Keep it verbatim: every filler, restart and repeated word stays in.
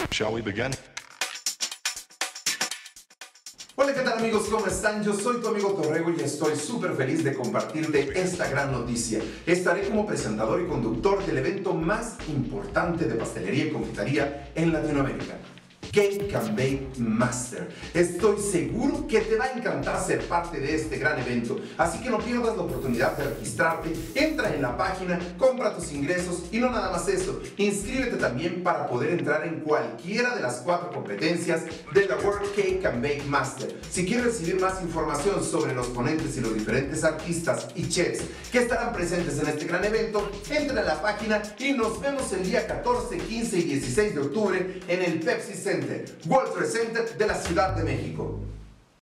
Shall we begin? Hola, ¿qué tal amigos? ¿Cómo están? Yo soy tu amigo Torrego y estoy súper feliz de compartirte esta gran noticia. Estaré como presentador y conductor del evento más importante de pastelería y confitería en Latinoamérica, Cake and Bake Master. Estoy seguro que te va a encantar ser parte de este gran evento, así que no pierdas la oportunidad de registrarte. Entra en la página, compra tus ingresos y no nada más eso, inscríbete también para poder entrar en cualquiera de las cuatro competencias de la World Cake and Bake Master. Si quieres recibir más información sobre los ponentes y los diferentes artistas y chefs que estarán presentes en este gran evento, entra en la página y nos vemos el día catorce, quince y dieciséis de octubre en el Pepsi Center, World Trade Center de la Ciudad de México.